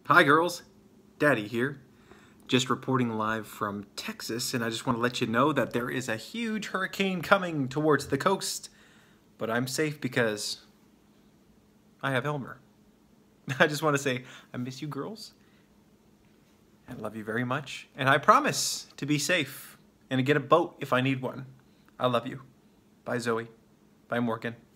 Hi girls, Daddy here. Just reporting live from Texas, and I just want to let you know that there is a huge hurricane coming towards the coast, but I'm safe because I have Elmer. I just want to say I miss you girls and love you very much, and I promise to be safe and to get a boat if I need one. I love you. Bye Zoe. Bye Morgan.